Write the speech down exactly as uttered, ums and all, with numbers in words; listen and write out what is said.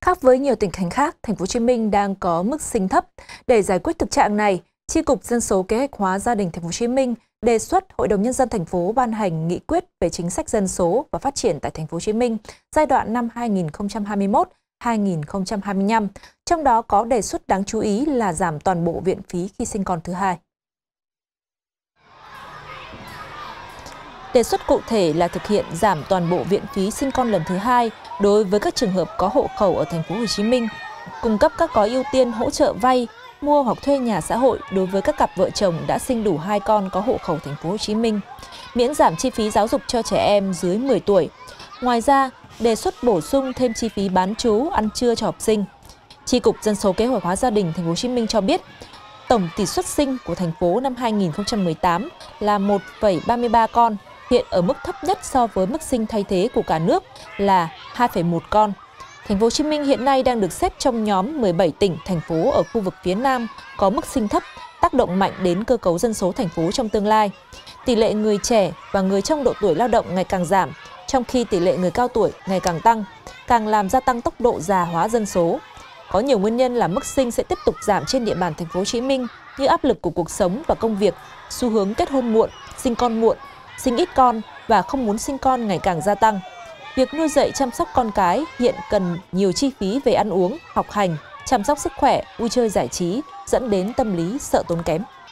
Khác với nhiều tỉnh thành khác, Thành phố Hồ Chí Minh đang có mức sinh thấp. Để giải quyết thực trạng này, Chi cục Dân số Kế hoạch hóa Gia đình Thành phố Hồ Chí Minh đề xuất Hội đồng Nhân dân thành phố ban hành nghị quyết về chính sách dân số và phát triển tại Thành phố Hồ Chí Minh giai đoạn năm hai nghìn không trăm hai mươi mốt đến hai nghìn không trăm hai mươi lăm. Trong đó có đề xuất đáng chú ý là giảm toàn bộ viện phí khi sinh con thứ hai. Đề xuất cụ thể là thực hiện giảm toàn bộ viện phí sinh con lần thứ hai đối với các trường hợp có hộ khẩu ở Thành phố Hồ Chí Minh, cung cấp các gói ưu tiên hỗ trợ vay, mua hoặc thuê nhà xã hội đối với các cặp vợ chồng đã sinh đủ hai con có hộ khẩu Thành phố Hồ Chí Minh, miễn giảm chi phí giáo dục cho trẻ em dưới mười tuổi. Ngoài ra, đề xuất bổ sung thêm chi phí bán trú, ăn trưa cho học sinh. Chi cục Dân số Kế hoạch hóa Gia đình Thành phố Hồ Chí Minh cho biết, tổng tỷ suất sinh của thành phố năm hai nghìn không trăm mười tám là một phẩy ba mươi ba con, hiện ở mức thấp nhất so với mức sinh thay thế của cả nước là hai phẩy một con. Thành phố Hồ Chí Minh hiện nay đang được xếp trong nhóm mười bảy tỉnh, thành phố ở khu vực phía Nam có mức sinh thấp, tác động mạnh đến cơ cấu dân số thành phố trong tương lai. Tỷ lệ người trẻ và người trong độ tuổi lao động ngày càng giảm, trong khi tỷ lệ người cao tuổi ngày càng tăng, càng làm gia tăng tốc độ già hóa dân số. Có nhiều nguyên nhân là mức sinh sẽ tiếp tục giảm trên địa bàn Thành phố Hồ Chí Minh như áp lực của cuộc sống và công việc, xu hướng kết hôn muộn, sinh con muộn, sinh ít con và không muốn sinh con ngày càng gia tăng. Việc nuôi dạy chăm sóc con cái hiện cần nhiều chi phí về ăn uống, học hành, chăm sóc sức khỏe, vui chơi giải trí, dẫn đến tâm lý sợ tốn kém.